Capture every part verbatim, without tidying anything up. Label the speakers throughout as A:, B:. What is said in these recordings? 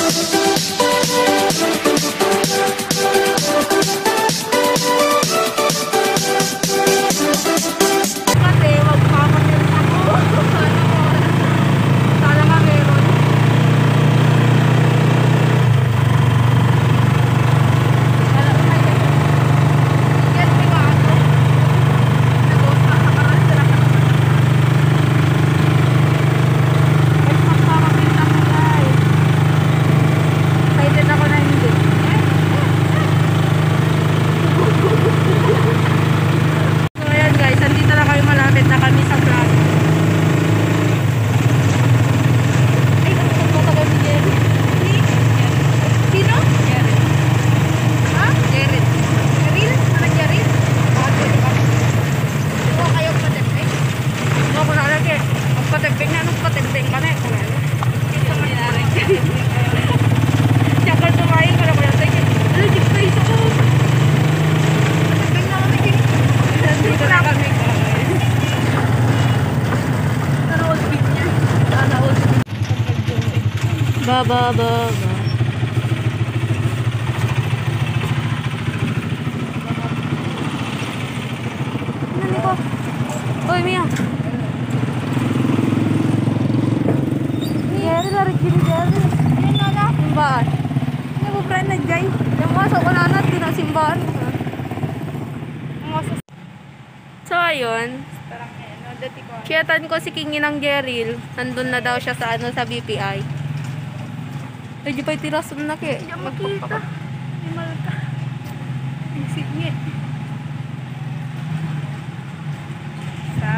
A: Ba ba ba ba. Nani ko? Oy, Mia. Geri lari gini geri. Ini nana simbahan. Ini mo friend na jay. Yang masuk ko nanat di na simbahan. So ayun. Kiyatan ko si Kingi ng Geril. Nandun na daw siya sa ano sa B P I. Ay, di pa itirasun na ke.
B: Hindi makita. Himal ka. Isip niya. Sa.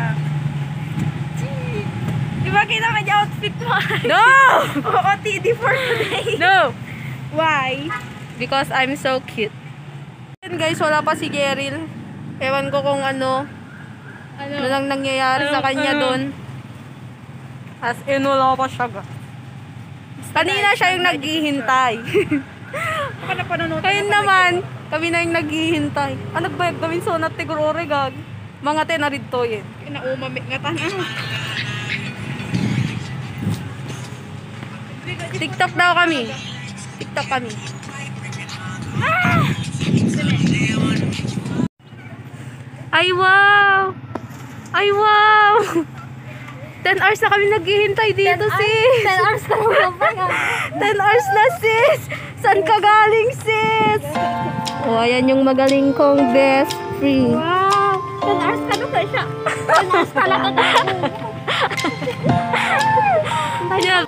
B: Di ba kita ka niya outfit mo?
A: No!
B: O T D for today.
A: No!
B: Why?
A: Because I'm so cute. And guys, wala pa si Geril. Ewan ko kung ano. Ano, ano lang nangyayari ano, sa kanya ano? Doon. As in, wala pa siya ga. Kanina siya yung naghihintay. Ngayon naman, kami na yung naghihintay. Ano ba yung gawin so natin gurore gag? Mga tenarid to yun.
B: Inaumami nga tanong.
A: TikTok daw kami. TikTok kami.
B: Ah!
A: Ay wow! Ay wow! ten hours na kami naghihintay dito, sis.
B: ten hours ka lang ba?
A: ten hours na, sis. Saan ka galing, sis? Oh, ayan yung magaling kong best friend.
B: Wow! ten hours ka doon siya. ten hours ka lang ako.
A: Ayan.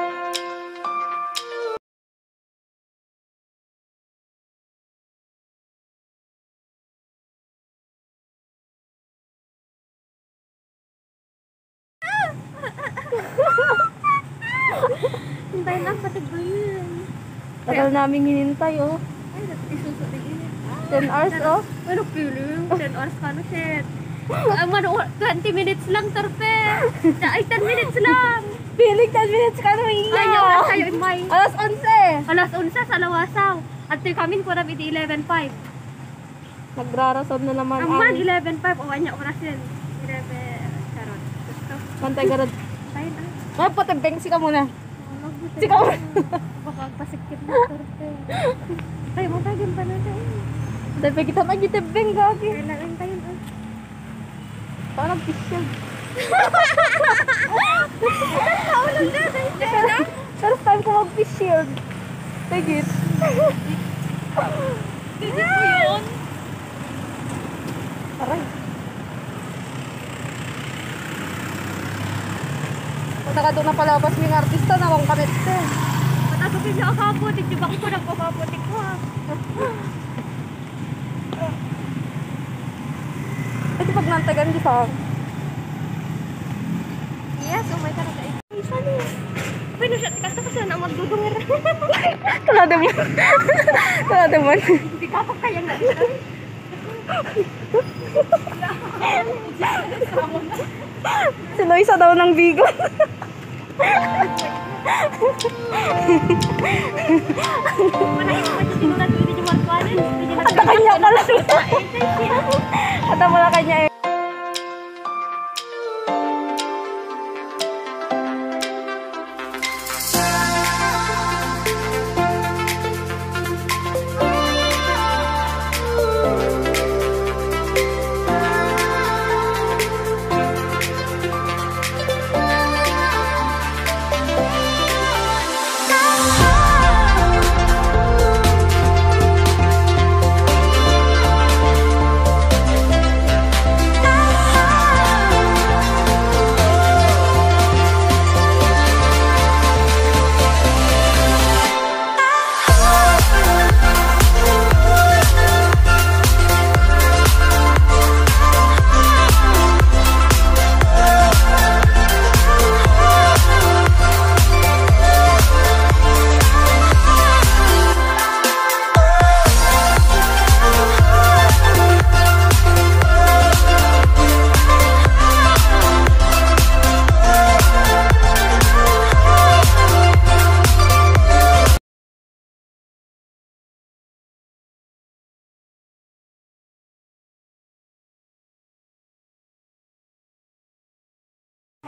B: Hintayin lang pati ba yun?
A: Tagal namin hinintay, oh.
B: Ay, isuso din yun.
A: ten hours, oh.
B: Ano feeling? ten hours ka na, shit. Ang ano, twenty minutes lang, torpe. Ay, ten minutes lang.
A: Feeling ten minutes ka na, iya.
B: Ay, yung oras tayo in my.
A: Alas onse.
B: Alas onse sa Lawasaw. At ito kami ko na biti eleven five.
A: Nagrarason na naman.
B: Ang man, eleven five. O, anya oras yun. eleven. Charot.
A: Mantay garad.
B: Tayo na.
A: Ay, patembeng, sika muna. Sika muna.
B: Baka pasikip na, torpe. Tayo mo tayo pa na tayo.
A: Dahil pa kita magitembeng, gagi.
B: Kailangan tayo na.
A: Parang pishag.
B: Naulan na, tayo na.
A: First time ko mag-fish shield. Tigit.
B: Tigit ko yun.
A: Aray. Punta ka doon na palapas ng artista na wang kamit ka.
B: Matasapin niya ako kaputik. Di ba ko nagpakaputik ko ha?
A: Ito pag nantagan di pa.
B: Yes, umay ka na kayo. Ay, saan yun? Pwede siya, tikas na kasi na magdudungir.
A: Talada mo. Talada mo.
B: Hindi ka pa kaya na.
A: Si Loisa daw ng Bigo.
B: Manahin ko kasi sinulat ko hindi yung markanin.
A: At na kanya ka lang. At na pala kanya eh.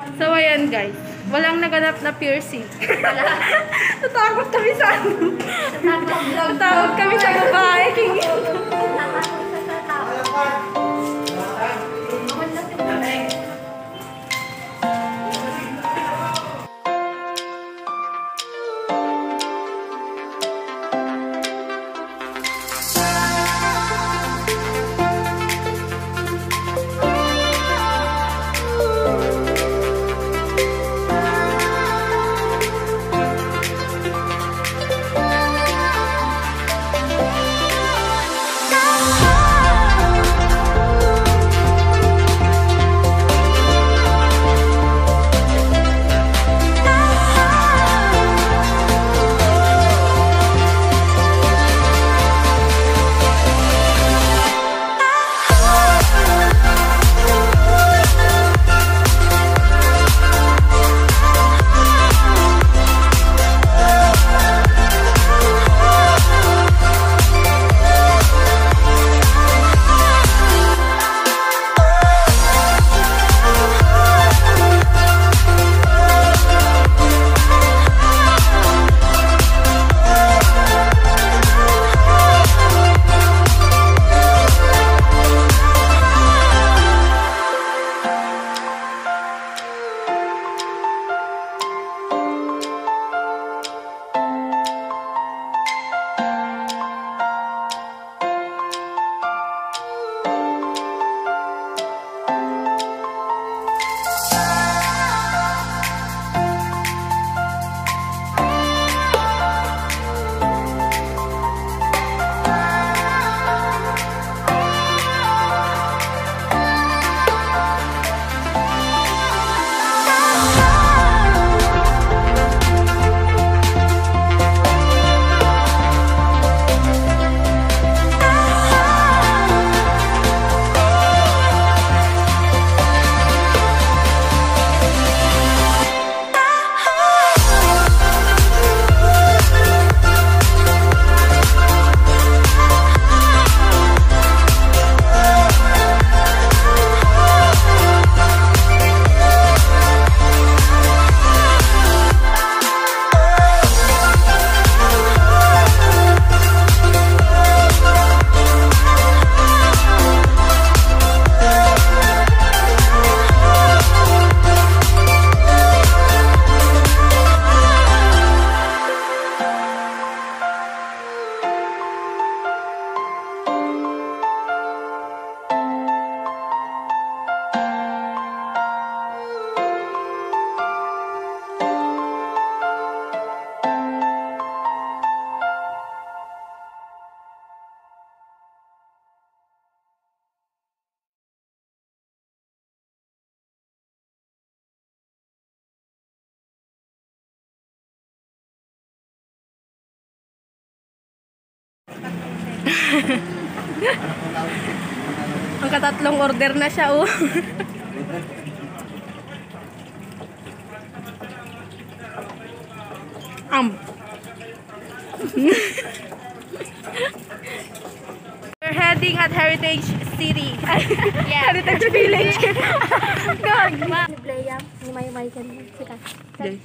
A: So, ayan guys. Walang naganap na piercing. Natakot kami sa ano. Natakot kami sa babae. Ang katatlong order na siya, oh. Am. We're heading at Heritage City.
B: Yeah.
A: Heritage Village. God.
B: Playa, may may kan kita.
A: Jay.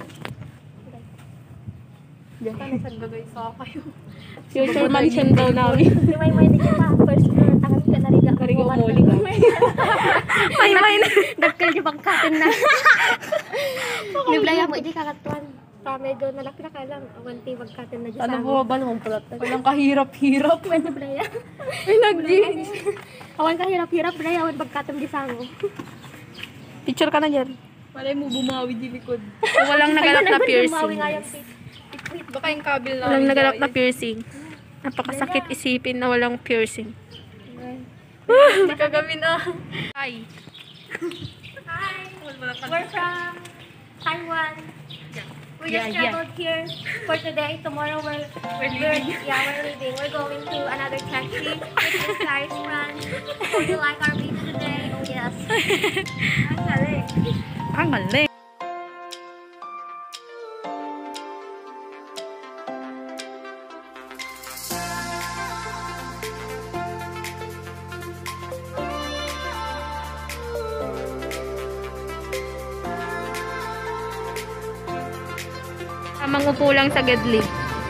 A: Jay.
B: Saan bagay sa kayo?
A: Future mansion daw namin.
B: May may di pa first tangan ka nariga.
A: Nariga umuli ka. May may.
B: Dakkel di pagkatin na. Ni playa mo di kakatuan. Pa medyo nalaki na ka lang. Awanti pagkatin na di sa.
A: Ano po ba naman pala? Walang kahirap-hirap.
B: Ni playa.
A: Ay nagdi.
B: Awan kahirap-hirap playa awan pagkatin di sango.
A: Picture ka na dyan.
C: Malay mo bumawi di likod.
A: So, walang naganap na piercing.
C: Baka yung kabil na.
A: Walang naganap na piercing. Napakasakit isipin na walang piercing.
C: Hindi kagabi na.
A: Hi.
B: Hi. We're from Taiwan. We
A: Yeah,
B: just
A: yeah.
B: traveled here for today. Tomorrow we're we're, we're yeah we're leaving. We're going to another country, which is Paris, France. Would you like our video today? Oh yes. Ang galing.
A: Ang galing. Tamang upo lang sa Gedli.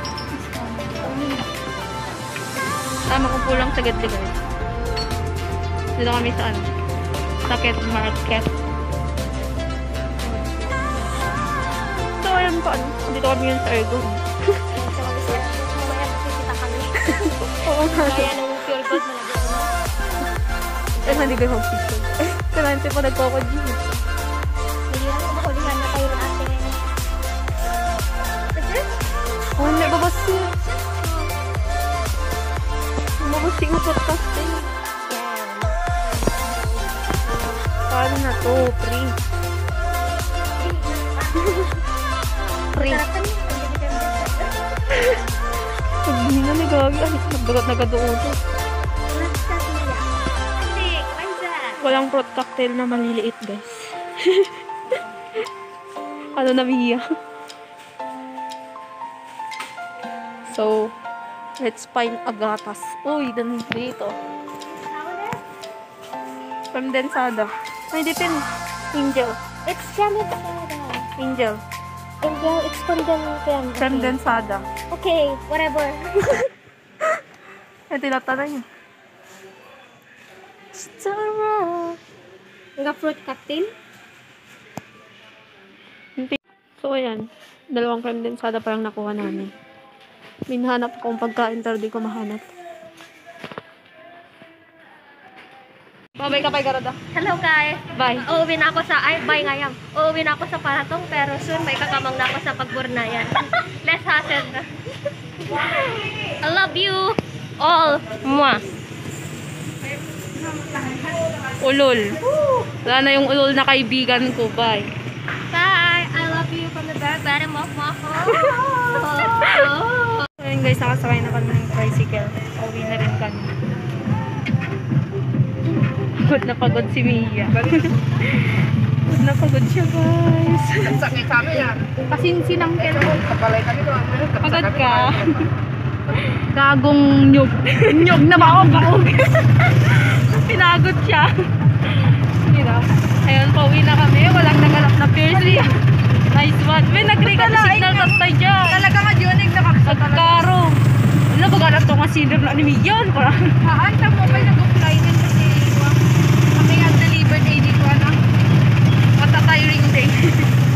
A: Tamang upo lang sa Gedli guys. Dito kami sa ano? Sakit Market. So alam ko ano. Dito kami yun sa Ergo.
B: Mamaya makikita kami.
A: Oo nga.
B: Kaya nung pure gold na
A: Eh, hindi kayo mag-picture. Kanante pa nagkoko-G.
B: Hindi lang ako makulihan na kayo natin.
A: Oh, may babasi. Babasi mo po kasi. Paano na to? Free. Free. Sabi nga ni Gagi. Ay, nagdagat na gadoon to. Walang fruit cocktail na maliliit, guys. Ano na, Mia? So, let's find agatas. Uy, dami dito. From Densada. Ay, di pin. Angel.
B: It's Janet Sada.
A: Angel.
B: Angel, it's from them.
A: From Densada.
B: Okay, whatever.
A: Ay, tinatanay niya. Stara.
B: Nga fruit cocktail?
A: So, ayan. Dalawang creme densada parang nakuha namin. Minhanap akong pagkain pero di ko mahanap. Babay ka pa, Garada.
B: Hello guys.
A: Bye.
B: Uuwi na ako sa, ay, bye nga yan. Uuwi na ako sa Paratong, pero soon may kakamang na ako sa Pagburnayan. Let's hassle na. I love you all. Mwah.
A: Ulol. Wala na yung ulol na kaibigan ko. Bye.
B: Bye. I love you from the very bottom of my heart.
A: So, ayun guys, nakasakay na kami ng tricycle. Uwi na rin kami. Pagod na pagod si Mia. Pagod na pagod siya, guys.
C: Sakit kami yan.
A: Pasinsinang kero.
C: Kapalay kami doon.
A: Pagod ka. Gagong nyug. Nyug na baog-baog. Pinagod siya. You know? Ayun, pauwi na kami. Walang naganap na piercing. Nice one. May nag-regal signal tatay dyan.
C: Talaga nga Junig nakapsa talaga.
A: Nagkaro. Wala, baganap to nga sinir na ni Mian. Parang,
C: Haan, tamo ba nag-apply din kasi kami nga delivered ay dito ano. Mata tiring day.